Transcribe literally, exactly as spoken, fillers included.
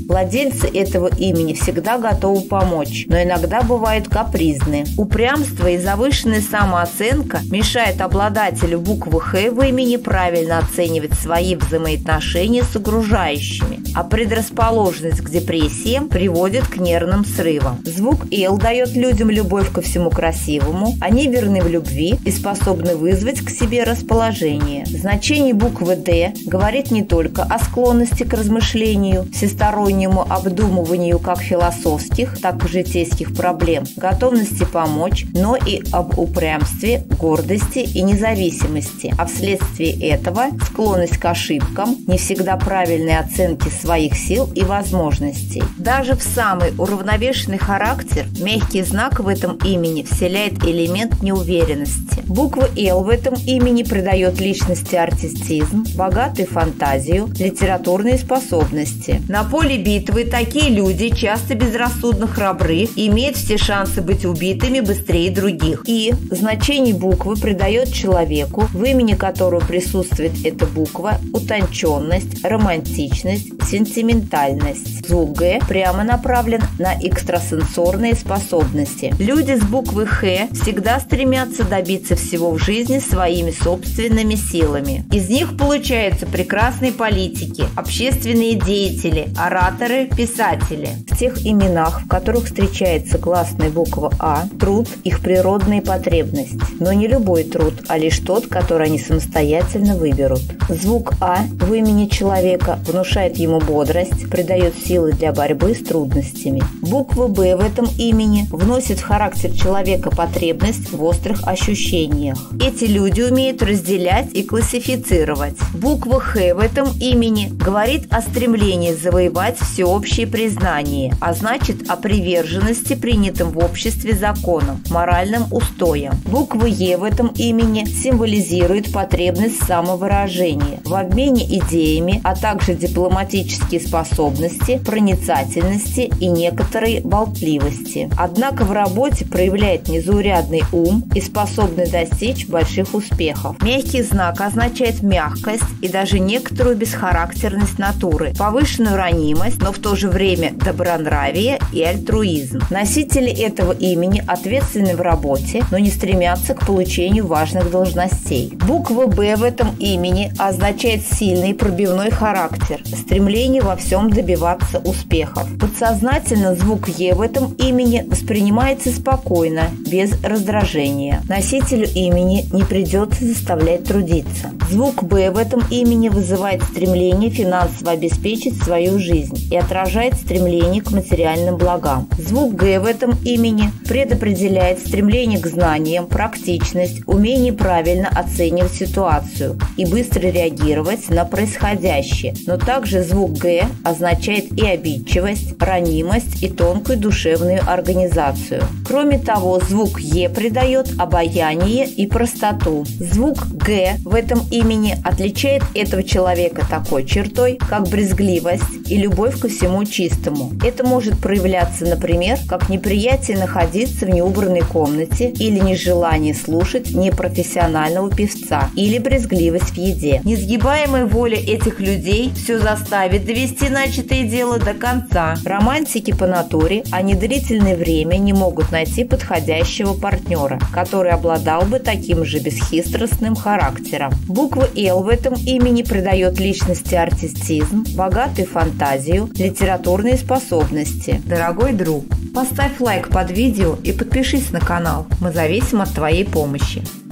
Владельцы этого имени всегда готовы помочь, но иногда бывают капризны. Упрямство и завышенная самооценка мешают обладателю буквы «Х» в имени правильно оценивать свои взаимоотношения с окружающими, а предрасположенность к депрессиям приводит к нервным срывам. Звук «Л» дает людям любовь ко всему красивому, они верны в любви и способны вызвать к себе расположение. Значение буквы «Д» говорит не только о склонности к размышлению, всестороннему обдумыванию как философских, так и житейских проблем, готовности помочь, но и об упрямстве, гордости и независимости, а вследствие этого склонность к ошибкам, не всегда правильной оценки своих сил и возможностей. Даже в самый уравновешенный характер мягкий знак в этом имени вселяет элемент неуверенности. Буква «Л» в этом имени придает личности артистизм, богатую фантазию, литературные способности. На поле битвы такие люди часто безрассудно храбры и имеют все шансы быть убитыми быстрее других. И значение буквы придает человеку, в имени которого присутствует эта буква, утонченность, романтичность, сентиментальность. Звук «Г» прямо направлен на экстрасенсорные способности. Люди с буквы «Х» всегда стремятся добиться всего в жизни своими собственными силами. Из них получаются прекрасные политики, общественные деятели, ораторы, писатели. В тех именах, в которых встречается гласная буква «А», труд – их природная потребность. Но не любой труд, а лишь тот, который они самостоятельно выберут. Звук «А» в имени человека внушает ему бодрость, придает силы для борьбы с трудностями. Буква «Б» в этом имени вносит в характер человека потребность в острых ощущениях. Эти люди умеют разделять и классифицировать. Буква «Х» в этом имени говорит о стремлении завоевать всеобщее признание, а значит о приверженности принятым в обществе законам, моральным устоям. Буква «Е» в этом имени символизирует потребность в самовыражении, в обмене идеями, а также дипломатические способности, проницательности и некоторой болтливости. Однако в работе проявляет незаурядный ум и способный достичь больших успехов. Мягкий знак означает мягкость и даже некоторую бесхарактерность натуры, повышенную ранимость, но в то же время добронравие и альтруизм. Носители этого имени ответственны в работе, но не стремятся к получению важных должностей. Буква «Б» в этом имени означает сильный пробивной характер, стремление во всем добиваться успехов. Подсознательно звук «Е» в этом имени воспринимается спокойно, без раздражения. Носителю имени не придется заставлять трудиться. Звук «Б» в этом имени вызывает стремление финансово обеспечить свою жизнь и отражает стремление к материальным благам. Звук «Г» в этом имени предопределяет стремление к знаниям, практичность, умение правильно оценивать ситуацию и быстро реагировать на происходящее. Но также звук «Г» означает и обидчивость, ранимость и тонкую душевную организацию. Кроме того, звук «Е» придает обаяние и простоту. Звук «Г» в этом имени отличает этого человека такой чертой, как брезгливость и любовь ко всему чистому. Это может проявляться, например, как неприятие находиться в неубранной комнате или нежелание слушать непрофессионального певца или брезгливость в еде. Несгибаемая воля этих людей все заставит довести начатое дело до конца. Романтики по натуре, они длительное время не могут найти подходящего партнера, который обладал бы таким же бесхитростным характером. Буква «Л» в этом имени придает личности артистизм, богатую фантазию, литературные способности. Дорогой друг, поставь лайк под видео и подпишись на канал. Мы зависим от твоей помощи.